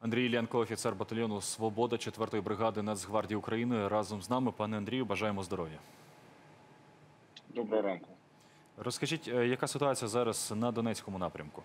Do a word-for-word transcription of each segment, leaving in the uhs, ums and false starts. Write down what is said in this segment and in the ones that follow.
Андрій Іллєнко, офіцер батальйону «Свобода» четвертої бригади Нацгвардії України. Разом з нами. Пане Андрію, бажаємо здоров'я. Доброго ранку. Розкажіть, яка ситуація зараз на Донецькому напрямку?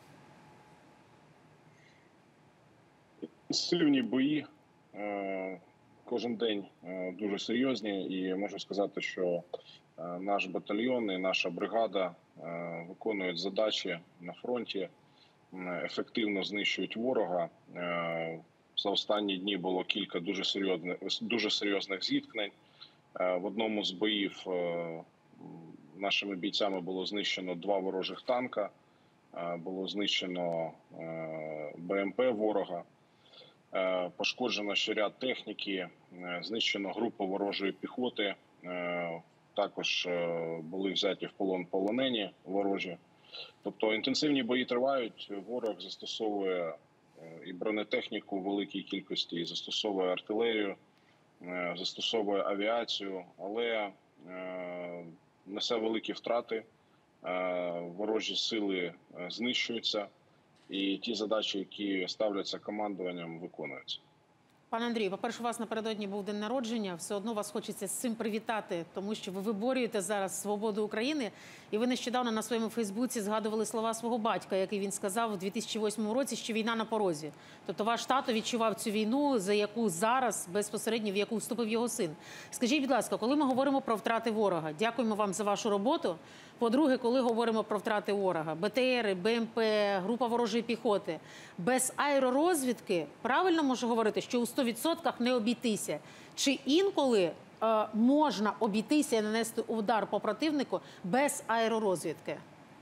Сильні бої, кожен день дуже серйозні, і можу сказати, що наш батальйон і наша бригада виконують задачі на фронті, ефективно знищують ворога. За останні дні було кілька дуже серйозних, дуже серйозних зіткнень. В одному з боїв нашими бійцями було знищено два ворожих танка, було знищено БМП ворога, пошкоджено ще ряд техніки, знищено групу ворожої піхоти, також були взяті в полон полонені ворожі. Тобто інтенсивні бої тривають, ворог застосовує і бронетехніку в великій кількості, і застосовує артилерію, застосовує авіацію, але несе великі втрати, ворожі сили знищуються, і ті задачі, які ставляться командуванням, виконуються. Пане Андрію, по-перше, у вас напередодні був день народження, все одно вас хочеться з цим привітати, тому що ви виборюєте зараз свободу України, і ви нещодавно на своєму Фейсбуці згадували слова свого батька, який він сказав у дві тисячі восьмому році, що війна на порозі. Тобто ваш тато відчував цю війну, за яку зараз, безпосередньо, в яку вступив його син. Скажіть, будь ласка, коли ми говоримо про втрати ворога, дякуємо вам за вашу роботу. По-друге, коли говоримо про втрати ворога, БТРи, БМП, група ворожої піхоти, без аеророзвідки, правильно можу говорити, що у сто відсотках не обійтися? Чи інколи е, можна обійтися і нанести удар по противнику без аеророзвідки?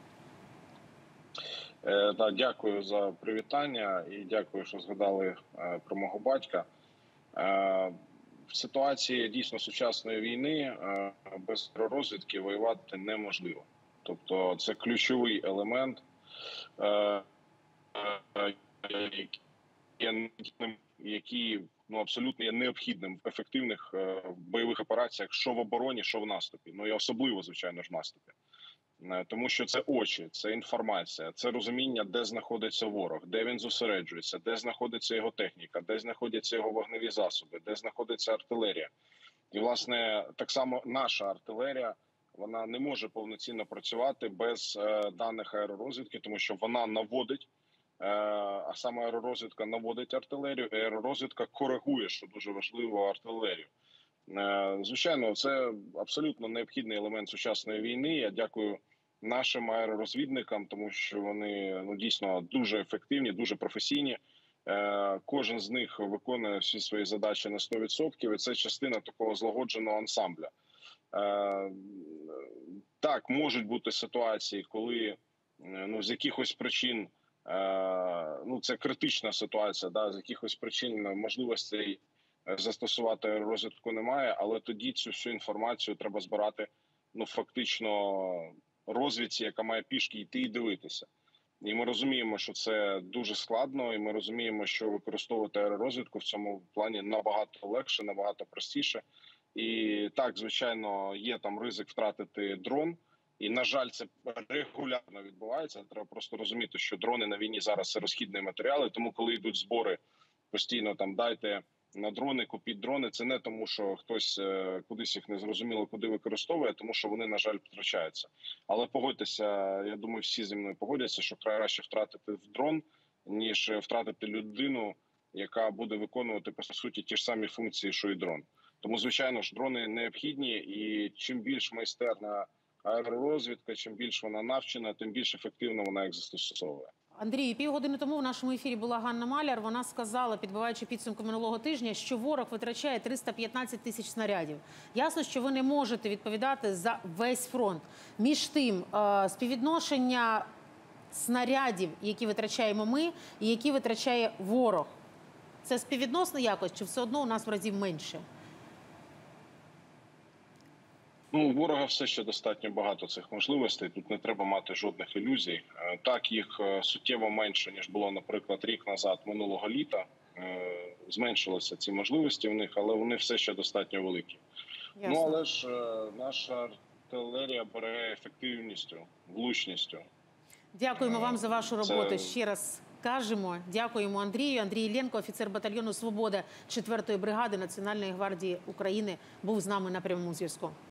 Е, да, дякую за привітання і дякую, що згадали е, про мого батька. Е, в ситуації дійсно сучасної війни е, без аеророзвідки воювати неможливо. Тобто це ключовий елемент, е, е, який ну, абсолютно є необхідним в ефективних е, бойових операціях, що в обороні, що в наступі. Ну і особливо, звичайно ж, в наступі. Е, тому що це очі, це інформація, це розуміння, де знаходиться ворог, де він зосереджується, де знаходиться його техніка, де знаходяться його вогневі засоби, де знаходиться артилерія. І, власне, так само наша артилерія, вона не може повноцінно працювати без е, даних аеророзвідки, тому що вона наводить, е, а саме аеророзвідка наводить артилерію, і аеророзвідка коригує, що дуже важливо, артилерію. Е, звичайно, це абсолютно необхідний елемент сучасної війни. Я дякую нашим аеророзвідникам, тому що вони ну, дійсно дуже ефективні, дуже професійні. Е, кожен з них виконує всі свої задачі на сто відсотків, і це частина такого злагодженого ансамбля. Е, так, можуть бути ситуації, коли ну, з якихось причин, е, ну це критична ситуація, да, з якихось причин можливостей застосувати розвідку немає, але тоді цю всю інформацію треба збирати ну, фактично розвідці, яка має пішки йти і дивитися. І ми розуміємо, що це дуже складно, і ми розуміємо, що використовувати аеророзвідку в цьому плані набагато легше, набагато простіше. І так, звичайно, є там ризик втратити дрон. І, на жаль, це регулярно відбувається. Треба просто розуміти, що дрони на війні зараз – це розхідні матеріали. Тому, коли йдуть збори, постійно там дайте на дрони, купіть дрони. Це не тому, що хтось е, кудись їх незрозуміло куди використовує, тому що вони, на жаль, втрачаються. Але погодьтеся, я думаю, всі зі мною погодяться, що краще втратити в дрон, ніж втратити людину, яка буде виконувати, по суті, ті ж самі функції, що і дрон. Тому, звичайно ж, дрони необхідні, і чим більш майстерна аеророзвідка, чим більш вона навчена, тим більш ефективно вона їх застосовує. Андрій, півгодини тому в нашому ефірі була Ганна Маляр. Вона сказала, підбиваючи підсумку минулого тижня, що ворог витрачає триста п'ятнадцять тисяч снарядів. Ясно, що ви не можете відповідати за весь фронт. Між тим, співвідношення снарядів, які витрачаємо ми, і які витрачає ворог, це співвідносно якось, чи все одно у нас в разів менше? Ну, у ворога все ще достатньо багато цих можливостей. Тут не треба мати жодних ілюзій. Так, їх суттєво менше, ніж було, наприклад, рік назад, минулого літа. Зменшилися ці можливості в них, але вони все ще достатньо великі. Ясно. Ну, але ж наша артилерія бере ефективністю, влучністю. Дякуємо вам за вашу роботу. Це... Ще раз кажемо. Дякуємо Андрію. Андрій Іллєнко, офіцер батальйону «Свобода» четвертої бригади Національної гвардії України, був з нами на прямому зв'язку.